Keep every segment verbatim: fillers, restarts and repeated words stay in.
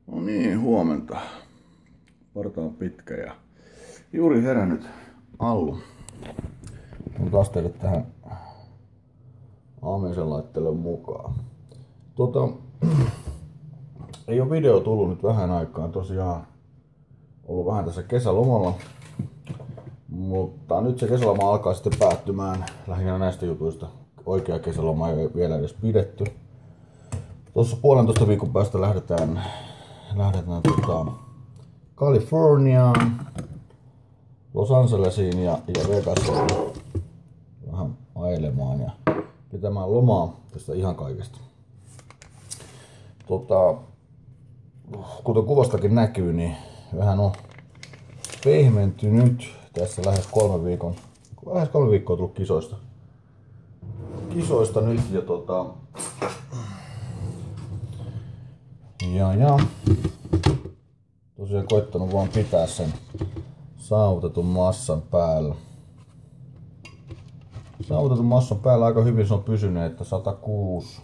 No niin, huomenta. Parta on pitkä ja juuri herännyt Allu. On taas teille tähän aamiaisen laitteelle mukaan. Tuota, ei ole video tullut nyt vähän aikaan, tosiaan ollut vähän tässä kesälomalla. Mutta nyt se kesäloma alkaa sitten päättymään lähinnä näistä jutuista. Oikea kesäloma ei vielä edes pidetty. Tuossa puolentoista viikon päästä lähdetään, lähdetään tota, Kaliforniaan, Los Angelesiin ja, ja Vegasiin vähän ailemaan ja pitämään lomaa tästä ihan kaikesta. Tota, kuten kuvastakin näkyy, niin vähän on pehmentynyt tässä lähes kolme viikon, lähes kolme viikkoa tullut kisoista. Kisoista nyt ja tota, ja ja tosiaan koittanut vaan pitää sen saavutetun massan päällä. Saavutetun massan päällä aika hyvin se on pysynyt, että sata kuusi.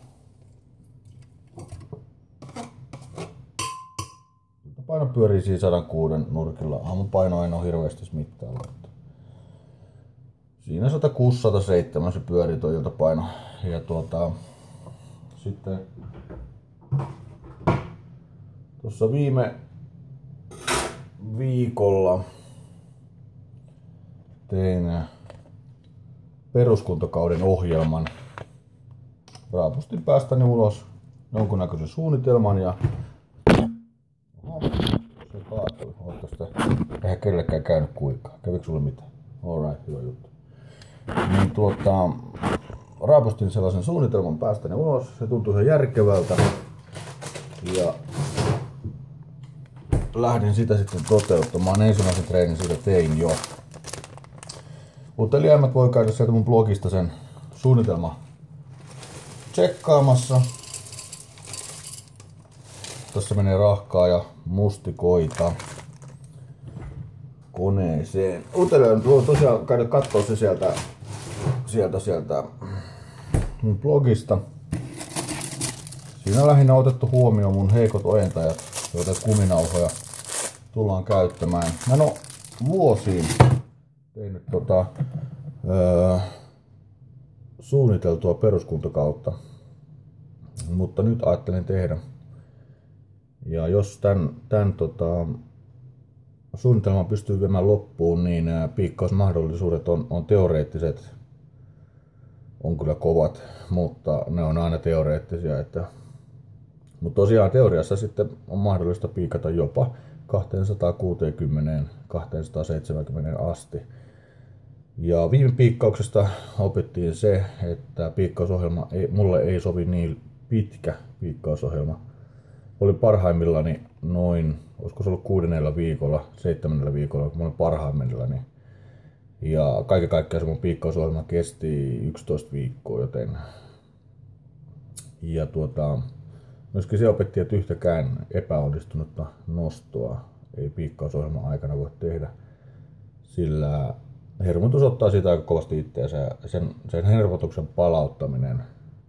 Paino pyörii siinä sata kuusi nurkilla. Aamun paino ei ole hirveästi mittailla. Siinä sata kuusi sata seitsemän se pyörii toi iltapaino. Ja tuota, sitten tuossa viime viikolla tein peruskuntokauden ohjelman. Raapustin päästäni ulos jonkunnäköisen suunnitelman ja oho, se kaatui. Ootko sitä eihän kellekään käynyt kuinkaan. Kävikö sulle mitään? Alright, hyvä juttu. Niin tuota, raapustin sellaisen suunnitelman päästäni ulos. Se tuntui ihan järkevältä. Ja lähdin sitä sitten toteuttamaan. Ensimmäisen treenin siitä tein jo. Uteliaimmat voi käydä sieltä mun blogista sen suunnitelma tsekkaamassa. Tässä menee rahkaa ja mustikoita koneeseen. Uteliaimmat voi tosiaan käydä kattoo se sieltä, sieltä, sieltä mun blogista. Siinä on lähinnä otettu huomioon mun heikot ojentajat, joita kuminauhoja tullaan käyttämään. Mä en oo vuosiin tehnyt tota, öö, suunniteltua peruskuntokautta, mutta nyt ajattelin tehdä. Ja jos tän, tän tota, suunnitelman pystyy viemään loppuun, niin piikkausmahdollisuudet on, on teoreettiset. On kyllä kovat, mutta ne on aina teoreettisia. Että, mutta tosiaan teoriassa sitten on mahdollista piikata jopa kaksisataakuusikymmentä kaksisataaseitsemänkymmentä asti. Ja viime piikkauksesta opittiin se, että piikkausohjelma ei, mulle ei sovi niin pitkä piikkausohjelma. Olin parhaimmillani noin, olisiko se ollut kuudennella viikolla, seitsemännellä viikolla, kun olin parhaimmillani. Ja kaiken kaikkiaan se mun piikkausohjelma kesti yksitoista viikkoa, joten ja tuota, myöskin se opetti, että yhtäkään epäonnistunutta nostoa ei piikkausohjelman aikana voi tehdä, sillä hermotus ottaa siitä aika kovasti itseänsä ja sen, sen hermotuksen palauttaminen,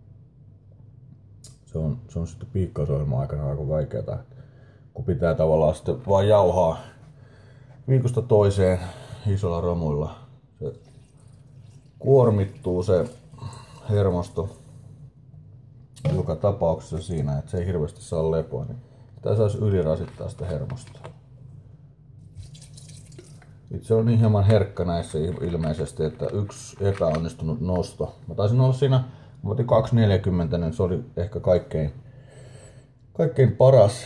se on, se on sitten piikkausohjelman aikana aika vaikeaa, kun pitää tavallaan sitten vaan jauhaa viikosta toiseen isolla romuilla. Se kuormittuu se hermosto joka tapauksessa siinä, että se ei hirveästi saa lepoa, niin sitä saisi ylirasittaa sitä hermostoa. Itse on niin hieman herkkä näissä ilmeisesti, että yksi epäonnistunut nosto. Mä taisin olla siinä, mä otin kaksi neljäkymmentä, niin se oli ehkä kaikkein, kaikkein paras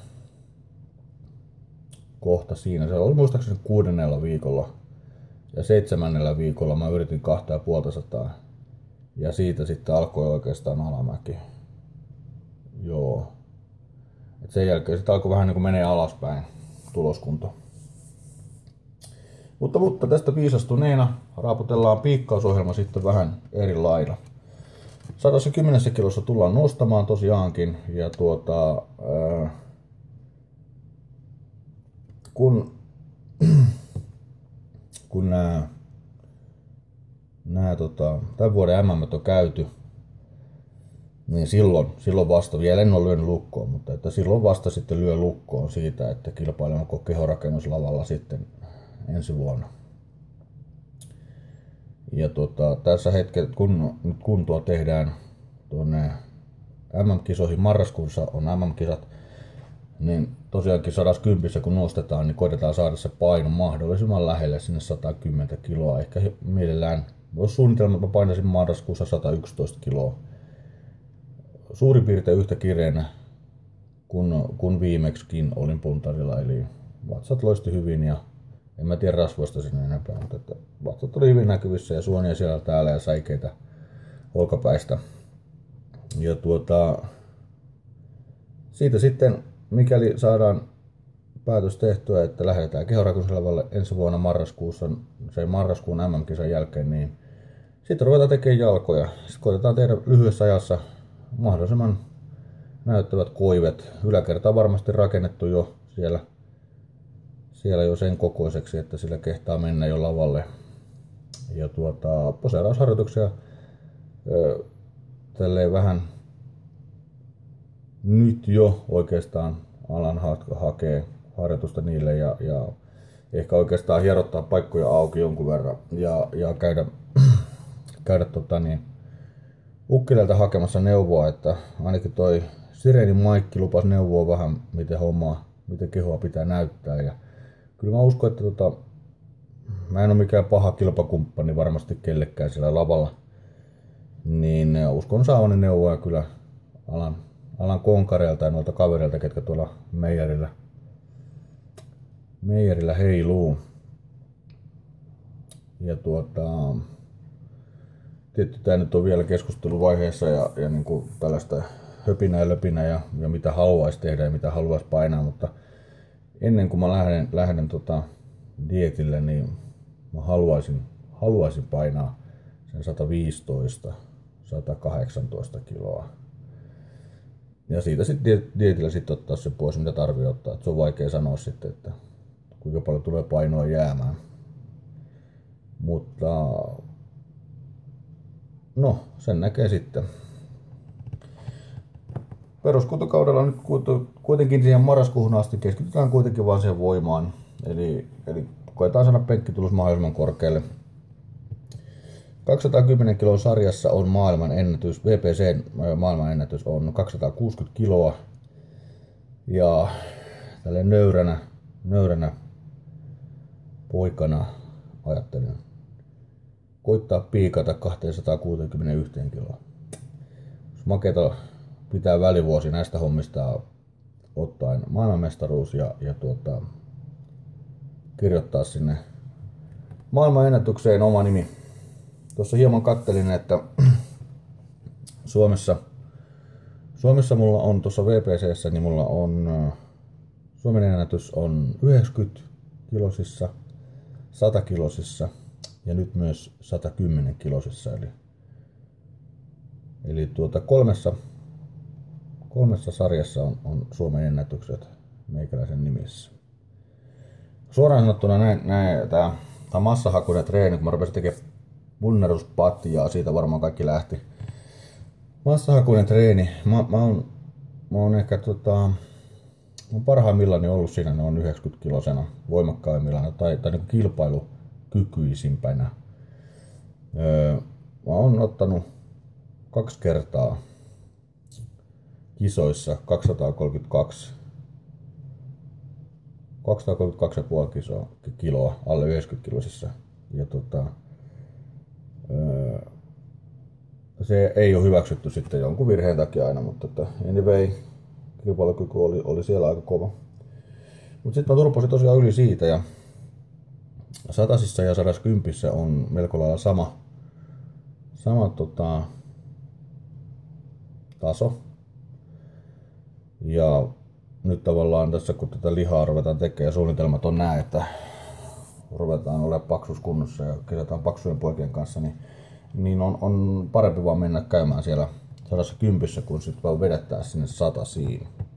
kohta siinä. Se oli muistaakseni kuudennella viikolla ja seitsemännellä viikolla mä yritin kahta ja puolta sataa. Ja siitä sitten alkoi oikeastaan alamäki. Joo. Et sen jälkeen sitten alkoi vähän niin kuin menee alaspäin tuloskunto. Mutta, mutta tästä viisastuneena raaputellaan piikkausohjelma sitten vähän eri lailla. sata kymmenen kilossa tullaan nostamaan tosiaankin. Ja tuota, ää, kun, kun nää, nää tota, tämän vuoden M M on käyty, niin silloin, silloin vasta, vielä en ole lyönyt lukkoon, mutta että silloin vasta sitten lyö lukkoon siitä, että kilpailenko kehorakennuslavalla sitten ensi vuonna. Ja tota, tässä hetkellä, kun nyt kuntoa tehdään tuonne M M-kisoihin, marraskuussa on M M-kisat, niin tosiaankin sata kymmenen kun nostetaan, niin koitetaan saada se paino mahdollisimman lähelle sinne sata kymmenen kiloa. Ehkä mielellään, jos suunnitelma, että mä painaisin marraskuussa sata yksitoista kiloa. Suurin piirtein yhtä kireenä kun, kun viimeksikin olin puntarilla, eli vatsat loisti hyvin ja en mä tiedä rasvoista sinne enempää, mutta että vatsat oli hyvin näkyvissä ja suonia siellä täällä ja säikeitä olkapäistä. Ja tuota, siitä sitten, mikäli saadaan päätös tehtyä, että lähdetään kehorakennuslevalle ensi vuonna marraskuussa, se marraskuun M M-kisan jälkeen, niin sitten ruvetaan tekemään jalkoja. Sitten koitetaan tehdä lyhyessä ajassa mahdollisimman näyttävät koivet. Yläkerta on varmasti rakennettu jo siellä, siellä jo sen kokoiseksi, että sillä kehtaa mennä jo lavalle. Ja tuota, poseerausharjoituksia ö, tälleen vähän nyt jo oikeastaan alan ha- hakee harjoitusta niille ja, ja ehkä oikeastaan hierottaa paikkoja auki jonkun verran ja, ja käydä, käydä tota niin, Ukkilelta hakemassa neuvoa, että ainakin toi Sirenin Maikki lupasi neuvoa vähän, miten hommaa, miten kehoa pitää näyttää. Ja kyllä mä uskon, että tota, mä en ole mikään paha kilpakumppani varmasti kellekään siellä lavalla. Niin uskon saavani neuvoa kyllä alan, alan konkareilta ja noilta kavereilta, ketkä tuolla meijerillä, meijerillä heiluu. Ja tuota... Tietysti tämä nyt on vielä keskusteluvaiheessa ja, ja niin kuin tällaista höpinää ja löpinää ja, ja mitä haluaisi tehdä ja mitä haluaisi painaa, mutta ennen kuin mä lähden, lähden tota dietille, niin mä haluaisin, haluaisin painaa sen sata viisitoista sata kahdeksantoista kiloa. Ja siitä sitten dietillä sitten ottaa se pois, mitä tarvii ottaa. Et se on vaikea sanoa sitten, että kuinka paljon tulee painoa jäämään. Mutta no, sen näkee sitten. Peruskuntokaudella nyt kuitenkin siihen marraskuuhun asti keskitytään kuitenkin vaan siihen voimaan. Eli, eli koetaan saada penkkitulos mahdollisimman korkealle. kaksisataakymmenen kilon sarjassa on maailman ennätys, V P C:n maailman ennätys on kaksisataakuusikymmentä kiloa. Ja tälleen nöyränä, nöyränä poikana ajattelin koittaa piikata kaksisataakuusikymmentäyksi kiloa. Jos makeeta pitää välivuosi näistä hommista ottaen maailmanmestaruus ja, ja tuota, kirjoittaa sinne maailman ennätykseen oma nimi. Tuossa hieman kattelin, että Suomessa, Suomessa mulla on tuossa V P C:ssä, niin mulla on Suomen ennätys on yhdeksänkymmentä kilosissa, sata kilosissa ja nyt myös sata kymmenen kilosissa. Eli, eli tuota kolmessa, kolmessa sarjassa on, on Suomen ennätykset meikäläisen nimissä. Suoraan sanottuna näin, näin tämä massahakuinen treeni, kun mä rupesin tekemään punneruspatjaa, siitä varmaan kaikki lähti. Massahakuinen treeni, mä, mä, oon, mä oon ehkä tota, mä oon parhaimmillani ollut siinä noin yhdeksänkymmentä kilosena voimakkaimmillaan tai, tai niin kilpailukykyisimpänä. Öö, mä oon ottanut kaksi kertaa kisoissa kaksisataakolmekymmentäkaksi kaksisataakolmekymmentäkaksi pilkku viisi kiloa, kiloa alle yhdeksänkymmentä kilosissa. Ja tota, öö, se ei ole hyväksytty sitten jonkun virheen takia aina, mutta että anyway, kilpailukyky oli, oli siellä aika kova. Mutta sitten mä turposin tosiaan yli siitä ja satasissa ja sadaskympissä on melko lailla sama, sama tota, taso. Ja nyt tavallaan tässä kun tätä lihaa ruvetaan tekemään ja suunnitelmat on näin, että ruvetaan olemaan paksuuskunnossa ja kisataan paksujen poikien kanssa, niin, niin on, on parempi vaan mennä käymään siellä sadassa kympissä, kun sitten vaan vedettää sinne satasiin.